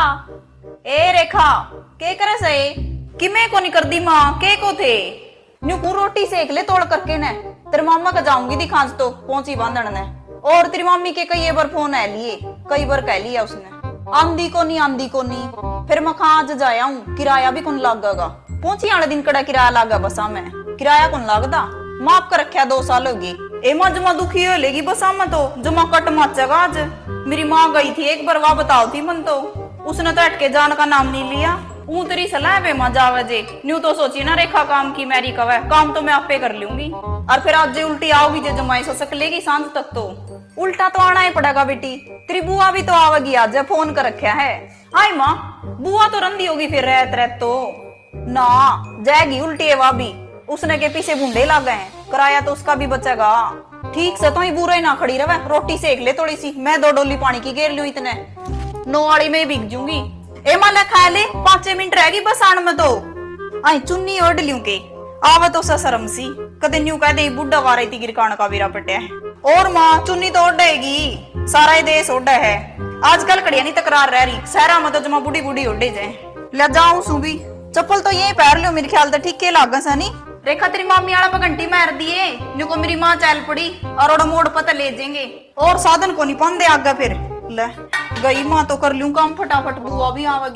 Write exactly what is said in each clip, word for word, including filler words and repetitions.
ए रेखा के करे सही कि मैं को नहीं कर दी माँ के को थे न्यू को रोटी सेक ले तोड़ करके ने तेरे मामा का जाऊंगी दिखांच तो पहुंची बांधन ने और तेरी मम्मी के कई बार फोन है लिए कई बार कह लिया उसने आंधी को नहीं आंधी को नहीं फिर मैं कहा आज जाया हूँ किराया भी कौन लागेगा पहुंची आने दिन कड़ा किराया लागा बसा में किराया कौन लागदा माफ कर रखा दो साल हो गए एमा जमा दुखी हो लेगी बसा में तो जमा कट मचेगा आज मेरी माँ गई थी एक बार वाह बताओ थी मन तो उसने तो अटके जान का नाम नहीं लिया ऊ तेरी सलाह पे मजा आवे जे न्यू तो सोची ना रेखा काम की मेरी कवे काम तो मैं आपे कर लूंगी और फिर आज जे उल्टी आओगी जे जमाई सो सकलेगी सांझ तक तो उल्टा तो आना ही पड़ेगा बेटी तेरी बुआ भी तो आवेगी आज फोन कर रखा है आई माँ बुआ तो रंदी होगी फिर रहत रहत तो ना जाएगी उल्टी है वह भी उसने के पीछे बूंदे लग गए किराया तो उसका भी बचेगा ठीक से तो ही बुरा ही ना खड़ी रहे रोटी सेक ले थोड़ी सी मैं दो डोली पानी की घेर लू इतने नौ वाली में बिक जूंगी ए माला खा ले पांच मिनट रहेगी बस आन में तो आई चुन्नी ओढ़ लू के आवे तो शर्म सी कदे न्यू कह दे बुढ़ा वारे ती गिरकान का वीरा पटिया और माँ चुन्नी तो ओढ़ेगी सारा ही देश ओढ़ है आजकल कड़िया नहीं तकरार रह रही सहरा में तो जमा बुढ़ी बुढ़ी ओढ़े जाए ले जाऊं सू भी चप्पल तो यही पैर लियो मेरे ख्याल तो ठीक के लागा सा नहीं रेखा तेरी मामी आला पर घंटी मार दिए न्यू को मेरी माँ चल पड़ी और ओड़ा मोड़ पता ले जाएंगे और साधन को नहीं पांदे आगे फिर ले गई माँ तो कर लूं काम फटाफट बुआ भी आवेगी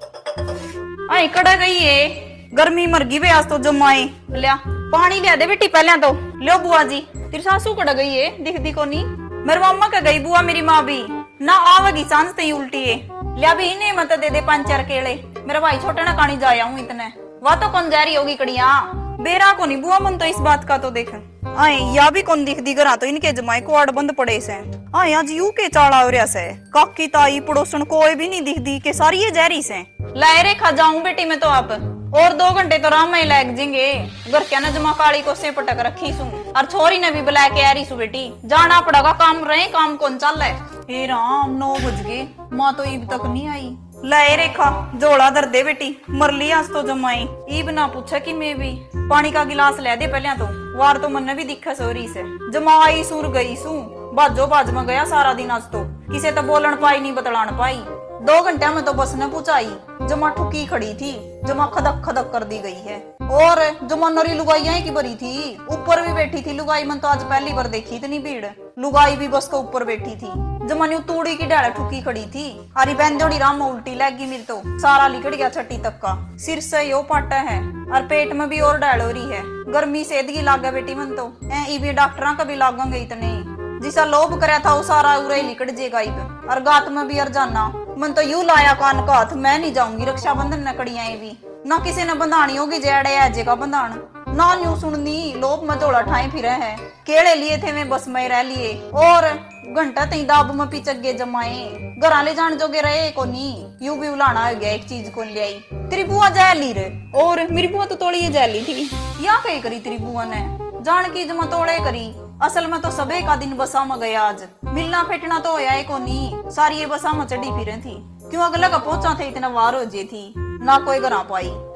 फिर आई कड़ा गई है गर्मी मर गई वे आज तो जमाए लिया पानी लिया दे बेटी पहले तो लियो बुआ जी तेरी सासू कड़ा गई है दिखती को नहीं मेरे मामा का गई बुआ मेरी माँ भी ना आवेगी सांझ ते उल्टी है लिया भी इन्हें मत दे दे पांच चार केले मेरा भाई छोटे ना कहानी जाया हूँ इतने वह तो कौन जारी होगी कड़िया बेरा को नहीं बुआ मन तो इस बात का तो देख आए या भी कौन दिख दी करा तो इनके जमाए क्वाड बंद पड़े से आए आज यू के चाड़ा हो रहा से काकी ताई पड़ोसन कोई भी नहीं दिख दी के सारी ये जहरी से लाए रे खा जाऊं बेटी मैं तो आप और दो घंटे तो राम में लग जाएंगे घर क्या ना जमा काली को से पटक रखी सू और छोरी ने भी बुला के आ रही सू बेटी जाना पड़ेगा काम रहे काम कौन चल है हे राम नौ बज गए माँ तो ईब तक नहीं आई लाए रेखा जोड़ा दर दे बेटी मर लिया आज तो जमाई ईब ना पूछा कि मैं भी पानी का गिलास ले दे पहले तो वार तो मन भी दिखा सोरी से जमाई सुर गई सू बाजो बाज में गया सारा दिन आज तो किसे तो बोलन पाई नहीं बतलान पाई दो घंटे में तो बस ने पूछाई जमा ठुकी खड़ी थी जमा खदक खदक कर दी गई है और जमा नरी लुगाई की भरी थी ऊपर भी बैठी थी लुगाई मन तो आज पहली बार देखी इतनी भीड़ लुगाई भी बस के ऊपर बैठी थी जमानी तूड़ी की डाले ठुकी खड़ी थी हरी बहन जोड़ी राम में उल्टी लगी मेरी तो सारा लिकड़ गया छठी तक का सिर से यो पाटा है और पेट में भी और डाल हो रही है गर्मी से दगी लागा बेटी मन तो ए डॉक्टर का भी लागेंगे इतने जिसा लोभ कराया था वो सारा उरे लिकड़ जेगा और गात में भी अर जाना मन तो यू लाया कान का हाथ मैं नहीं जाऊंगी रक्षाबंधन न कड़िया भी ना किसी ने बंधानी होगी जेड़े ऐजे का बंधान ना न्यू सुननी लोभ में जोड़ा ठाई फिर है केड़े लिए थे मैं बस में रह लिए और घंटा तई दाब में पिचगे जमाए घर ले जान जोगे रहे को नहीं यू भी उलाना हो गया एक चीज को ले आई तेरी बुआ जैली रे और मेरी बुआ तो तोड़ी ये जैली थी या कही करी तेरी बुआ ने जान की जमा तोड़े करी असल में तो सबे का दिन बसा में गया आज मिलना फेटना तो होया को नहीं सारी ये बसा में चढ़ी फिरे थी क्यों अगला का पहुंचा थे इतना वार हो जे थी ना कोई घर आ पाई